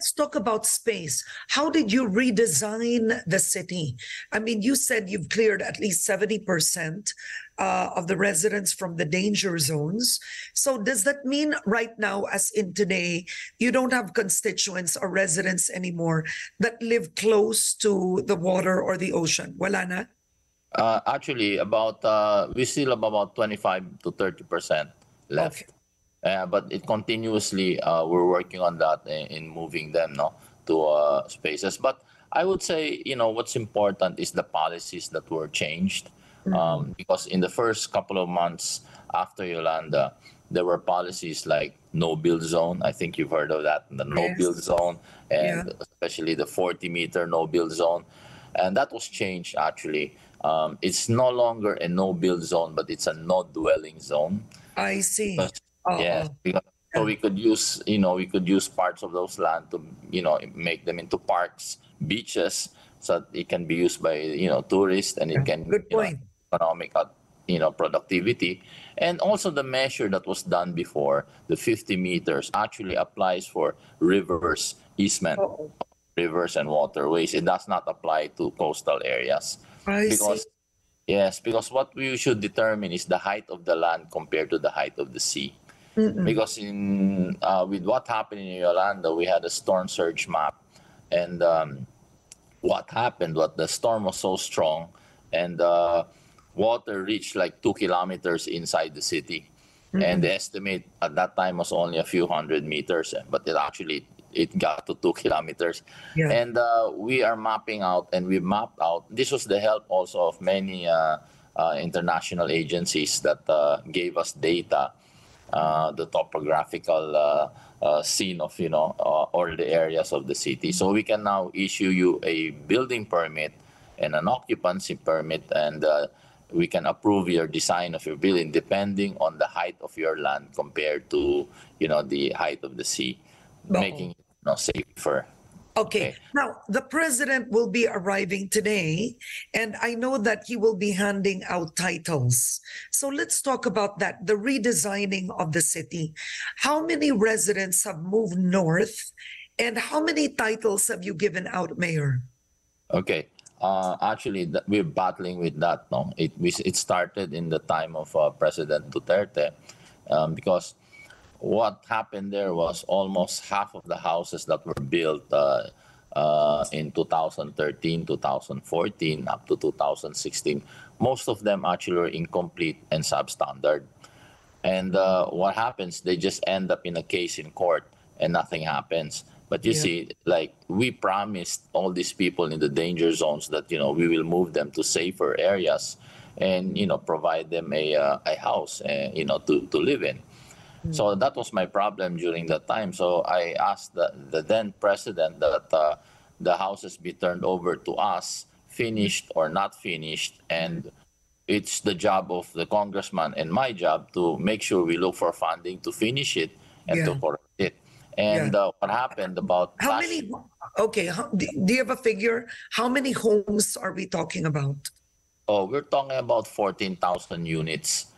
let's talk about space. How did you redesign the city? I mean, you said you've cleared at least 70% of the residents from the danger zones. So does that mean right now, as in today, you don't have constituents or residents anymore that live close to the water or the ocean? Wala na? Actually, we still have about 25 to 30% left. Okay. But it continuously, we're working on that in moving them to spaces. But I would say, what's important is the policies that were changed. Because in the first couple of months after Yolanda, there were policies like no build zone. I think you've heard of that, the no Yes. build zone, and Yeah. especially the 40-meter no build zone. And that was changed actually. It's no longer a no build zone, but it's a no dwelling zone. I see. Because, yes, Oh, because, so we could use parts of those land to, make them into parks, beaches, so that it can be used by, tourists, and it can, good point. economic, productivity. And also the measure that was done before, the 50 meters, actually applies for rivers, easement, Oh, rivers and waterways. It does not apply to coastal areas. I Because see. yes, because what we should determine is the height of the land compared to the height of the sea. Because with what happened in Yolanda, we had a storm surge map, and what the storm was so strong, and water reached like 2 kilometers inside the city, and the estimate at that time was only a few hundred meters, but it got to 2 kilometers. Yeah. And we are mapping out, and we mapped out. This was the help also of many international agencies that gave us data, the topographical scene of all the areas of the city. So we can now issue you a building permit and an occupancy permit, and we can approve your design of your building depending on the height of your land compared to the height of the sea, making it safer. Okay. Now, the president will be arriving today, and I know that he will be handing out titles. So let's talk about that, the redesigning of the city. How many residents have moved north, and how many titles have you given out, Mayor? Okay. Actually, we're battling with that. No, it started in the time of President Duterte, because what happened there was almost half of the houses that were built in 2013, 2014, up to 2016, most of them actually were incomplete and substandard. And what happens, they just end up in a case in court and nothing happens. But you see, like, we promised all these people in the danger zones that, we will move them to safer areas and, provide them a house, to live in. So that was my problem during that time. So I asked the then president that the houses be turned over to us, finished or not finished. And it's the job of the congressman and my job to make sure we look for funding to finish it and to correct it. And what happened about How many? Okay. Do you have a figure? How many homes are we talking about? Oh, we're talking about 14,000 units.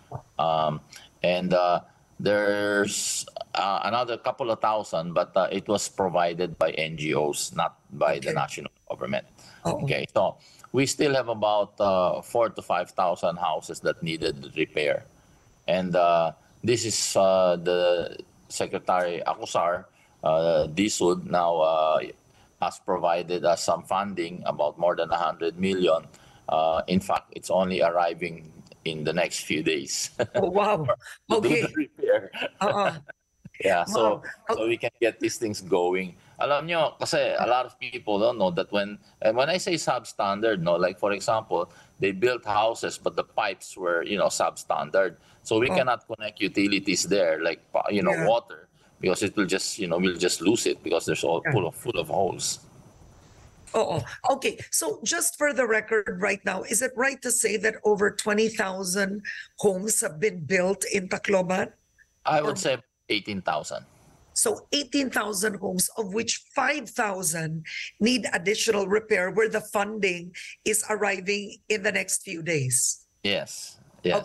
And there's another couple of thousand, but it was provided by NGOs, not by the national government. Okay, so we still have about 4,000 to 5,000 houses that needed repair. And this is the Secretary Acosar, DSUD, now has provided us some funding, about more than 100 million. In fact, it's only arriving in the next few days. Oh, wow. To do the repair. Yeah, so we can get these things going. Alam nyo, kasi a lot of people don't know that when I say substandard, like for example, they built houses, but the pipes were, substandard. So we cannot connect utilities there, like, water, because it will just, we'll just lose it because there's all full of holes. Oh, okay. So just for the record right now, is it right to say that over 20,000 homes have been built in Tacloban? I would say 18,000. So 18,000 homes, of which 5,000 need additional repair, where the funding is arriving in the next few days. Yes. Yes. Okay.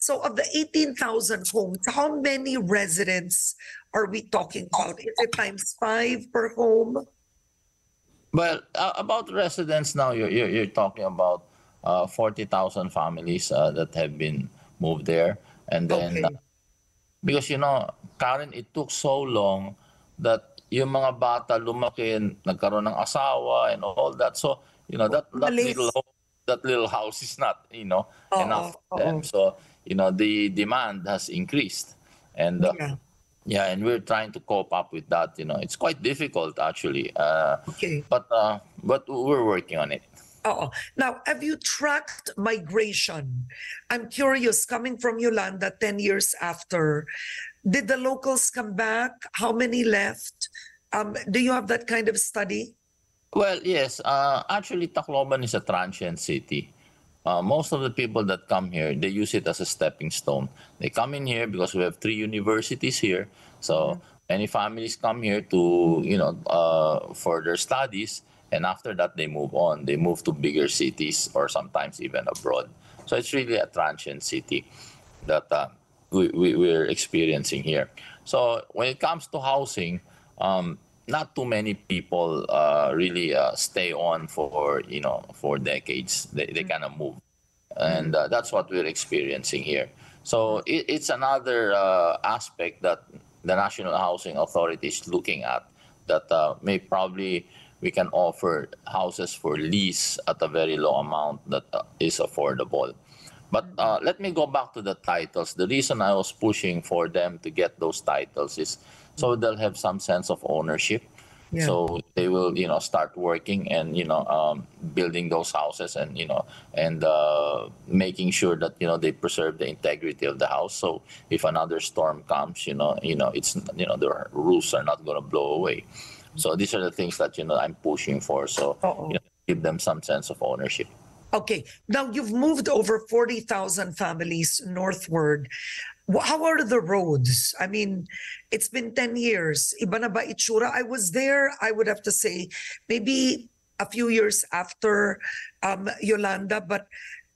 So of the 18,000 homes, how many residents are we talking about? Is it times 5 per home? Well, about residents now, you're talking about 40,000 families that have been moved there, and then Okay. because Karen, it took so long that yung mga bata lumaki and nagkaroon ng asawa and all that. So that little Malis. house is not Oo, enough for oo. them. So the demand has increased, and Yeah. yeah, and we're trying to cope up with that. It's quite difficult actually, Okay. but we're working on it. Oo. Now, have you tracked migration? I'm curious, coming from Yolanda 10 years after, did the locals come back? How many left? Do you have that kind of study? Well, yes. Actually, Tacloban is a transient city. Most of the people that come here, they use it as a stepping stone. They come in here because we have 3 universities here. So many families come here to, for their studies. And after that, they move on. They move to bigger cities or sometimes even abroad. So it's really a transient city that we're experiencing here. So when it comes to housing, not too many people really stay on for decades. They kind of move, and that's what we're experiencing here. So it's another aspect that the National Housing Authority is looking at, that may probably we can offer houses for lease at a very low amount that is affordable. But let me go back to the titles. The reason I was pushing for them to get those titles is so they'll have some sense of ownership. Yeah. So they will, start working and building those houses and making sure that they preserve the integrity of the house. So if another storm comes, it's the roofs are not going to blow away. So these are the things that I'm pushing for. So Oo. give them some sense of ownership. Okay. Now you've moved over 40,000 families northward. How are the roads? I mean, it's been 10 years. Iba na ba itsura? I was there, I would have to say, maybe a few years after Yolanda, but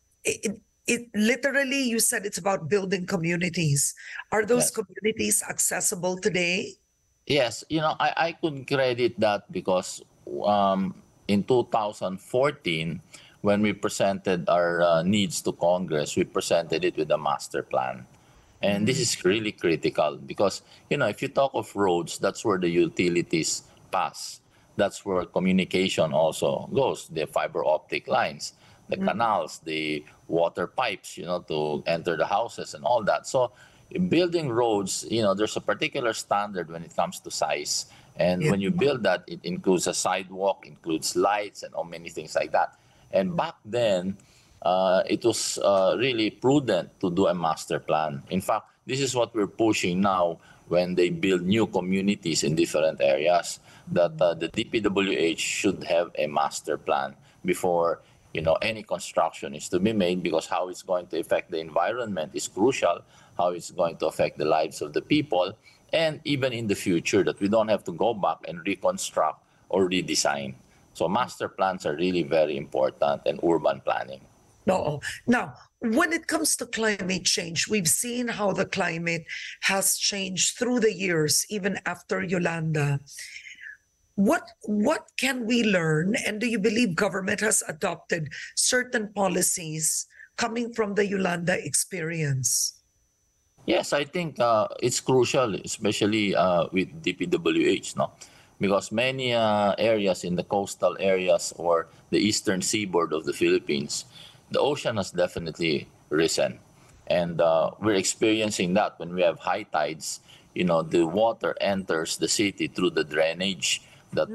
it literally, you said it's about building communities. Are those Yes. communities accessible today? Yes, I could credit that because in 2014, when we presented our needs to Congress, we presented it with a master plan. And this is really critical because, if you talk of roads, that's where the utilities pass. That's where communication also goes, the fiber optic lines, the canals, the water pipes, to enter the houses and all that. So building roads, there's a particular standard when it comes to size. And Yeah. when you build that, it includes a sidewalk, includes lights and all many things like that. And back then, it was really prudent to do a master plan. In fact, this is what we're pushing now when they build new communities in different areas, that the DPWH should have a master plan before any construction is to be made, because how it's going to affect the environment is crucial, how it's going to affect the lives of the people, and even in the future that we don't have to go back and reconstruct or redesign. So master plans are really very important, and urban planning. No. Now, when it comes to climate change, we've seen how the climate has changed through the years, even after Yolanda. What can we learn? And do you believe government has adopted certain policies coming from the Yolanda experience? Yes, I think it's crucial, especially with DPWH, no? Because many areas in the coastal areas or the eastern seaboard of the Philippines, the ocean has definitely risen. And we're experiencing that when we have high tides, the water enters the city through the drainage that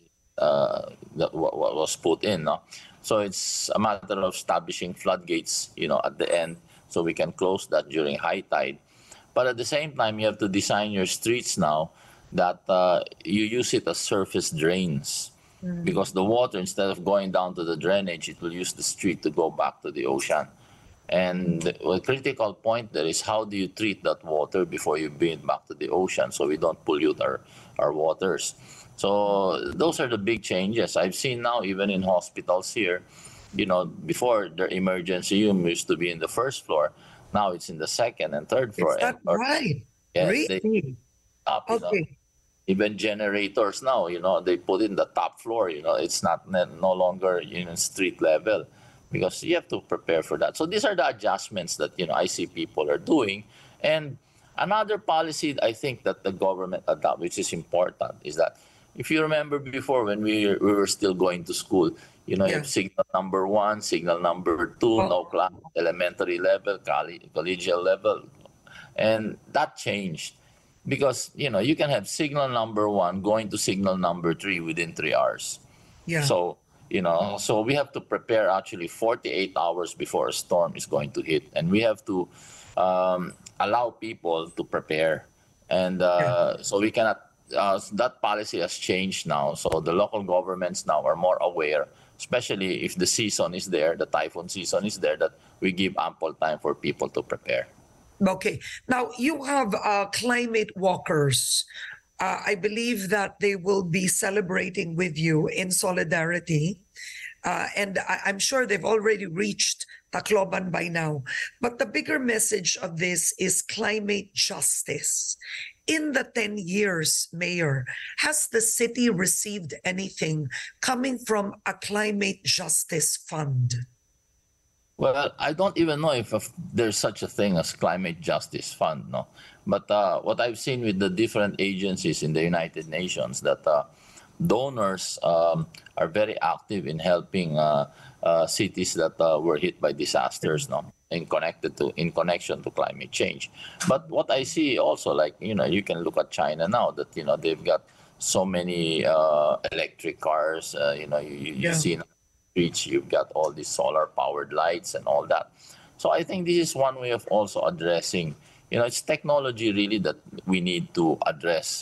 what was put in. No? So it's a matter of establishing floodgates, at the end, so we can close that during high tide. But at the same time, you have to design your streets now that you use it as surface drains. Because the water, instead of going down to the drainage, it will use the street to go back to the ocean. And the critical point there is, how do you treat that water before you bring it back to the ocean so we don't pollute our waters? So those are the big changes. I've seen now, even in hospitals here, before their emergency room used to be in the first floor. Now it's in the second and third Is floor. that right? Yes, they Really? up, Okay. even generators now, they put in the top floor, it's not no longer, street level because you have to prepare for that. So these are the adjustments that, I see people are doing. And another policy I think that the government adopt, which is important, is that if you remember before when we were still going to school, you Yeah. have signal number 1, signal number 2, Oh. no class, elementary level, collegial level. And that changed because you can have signal number 1 going to signal number 3 within 3 hours. Yeah. So so we have to prepare actually 48 hours before a storm is going to hit, and we have to allow people to prepare. And so we cannot. That policy has changed now. So the local governments now are more aware, especially if the season is there, the typhoon season is there, that we give ample time for people to prepare. Okay. Now you have climate walkers. I believe that they will be celebrating with you in solidarity. And I'm sure they've already reached Tacloban by now. But the bigger message of this is climate justice. In the 10 years, Mayor, has the city received anything coming from a climate justice fund? Well, I don't even know if there's such a thing as climate justice fund, no. But what I've seen with the different agencies in the United Nations, that donors are very active in helping cities that were hit by disasters, no, in connection to climate change. But what I see also, like you can look at China now, that they've got so many electric cars. You see in streets, you've got all these solar powered lights and all that. So I think this is one way of also addressing, it's technology really that we need to address,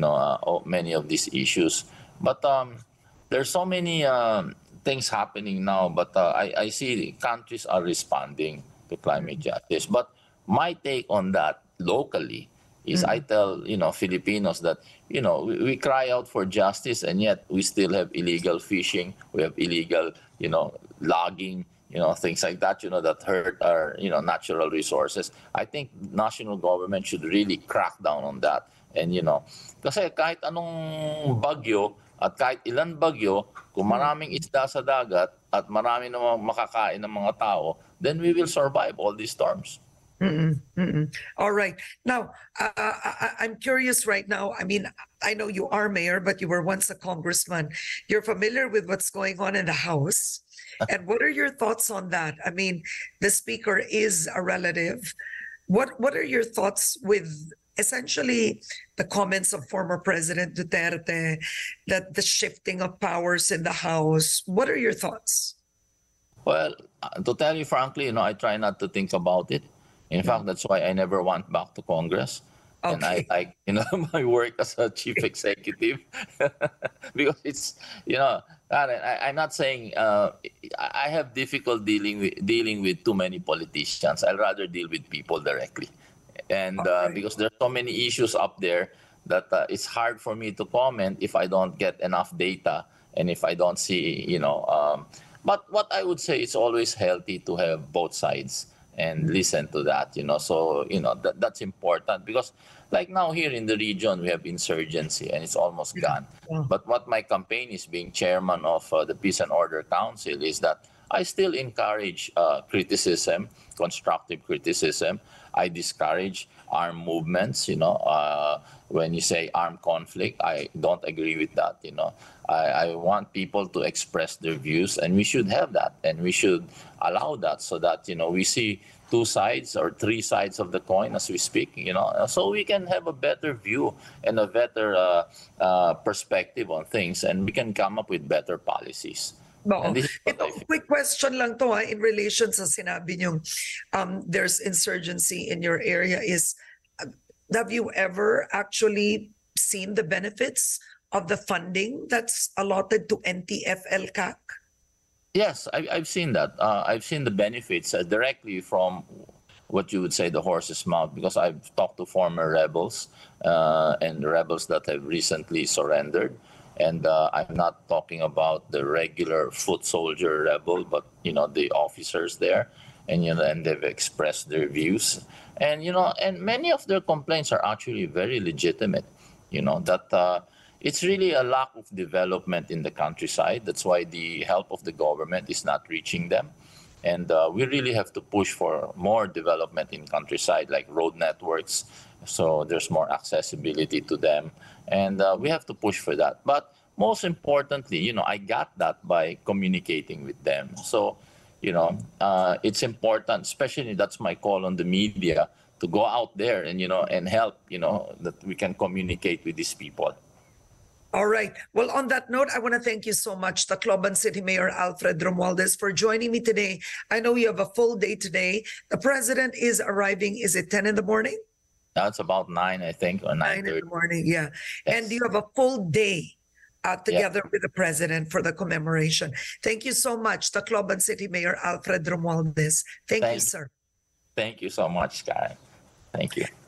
many of these issues. But there's so many things happening now, but I see countries are responding to climate justice. But my take on that locally is I tell, Filipinos that, we cry out for justice, and yet we still have illegal fishing, we have illegal, logging, things like that, that hurt our, natural resources. I think national government should really crack down on that. And, kasi kahit anong bagyo at kahit ilan bagyo, kung maraming isda sa dagat at marami namang makakain ng mga tao, then we will survive all these storms. All right. Now, I'm curious right now. I mean, I know you are mayor, but you were once a congressman. You're familiar with what's going on in the House. And what are your thoughts on that? I mean, the speaker is a relative. What are your thoughts with essentially the comments of former President Duterte, that the shifting of powers in the House? What are your thoughts? Well, to tell you frankly, I try not to think about it. In fact, that's why I never went back to Congress. Okay. And I like, my work as a chief executive because it's, I'm not saying I have difficult dealing with too many politicians. I'd rather deal with people directly. And because there's so many issues up there that it's hard for me to comment if I don't get enough data and if I don't see, but what I would say, it's always healthy to have both sides and listen to that, so that's important, because like now here in the region we have insurgency and it's almost gone. But what my campaign is, being chairman of the Peace and Order Council, is that I still encourage criticism, constructive criticism. I discourage armed movements. When you say armed conflict, I don't agree with that. I want people to express their views, and we should have that, and we should allow that, so that we see two sides or three sides of the coin as we speak. So we can have a better view and a better perspective on things, and we can come up with better policies. No. Ito, quick question lang to in relation sa sinabi niyong there's insurgency in your area. Have you ever actually seen the benefits of the funding that's allotted to NTF-ELCAC? Yes, I've seen that. I've seen the benefits directly from what you would say the horse's mouth, because I've talked to former rebels and rebels that have recently surrendered. And I'm not talking about the regular foot soldier rebel, but the officers there. and and they've expressed their views, and and many of their complaints are actually very legitimate. That it's really a lack of development in the countryside. That's why the help of the government is not reaching them. And we really have to push for more development in countryside, like road networks, so there's more accessibility to them. And we have to push for that. But most importantly, I got that by communicating with them. So, it's important, especially that's my call on the media, to go out there and, and help, that we can communicate with these people. All right. Well, on that note, I want to thank you so much, Tacloban City Mayor Alfred Romualdez, for joining me today. I know you have a full day today. The president is arriving. Is it 10 in the morning? That's about 9, I think, or 9 in 9:30. the morning, yeah. Yes. And you have a full day together with the president for the commemoration. Thank you so much, Tacloban City Mayor Alfred Romualdez. Thank you, sir. Thank you so much, Karen. Thank you.